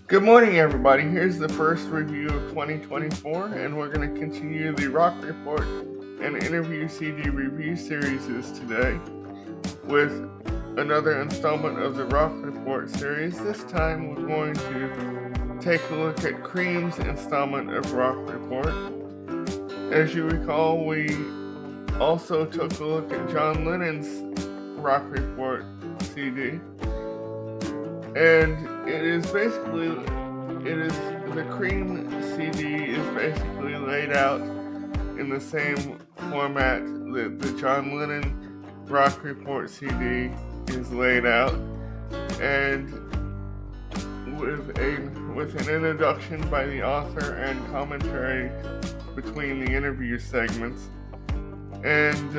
Good morning, everybody. Here's the first review of 2024, and we're going to continue the Rock Report and Interview CD review series today with another installment of the Rock Report series. This time we're going to take a look at Cream's installment of Rock Report. As you recall, we also took a look at John Lennon's Rock Report CD. And the Cream CD is basically laid out in the same format that the John Lennon Rock Report CD is laid out, and with an introduction by the author and commentary between the interview segments. And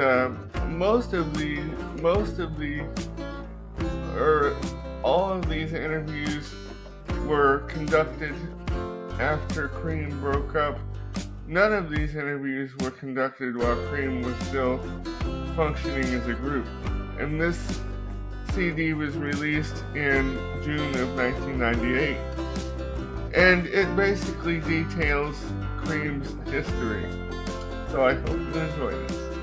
all of these interviews were conducted after Cream broke up. None of these interviews were conducted while Cream was still functioning as a group. And this CD was released in June of 1998. And it basically details Cream's history. So I hope you enjoy this.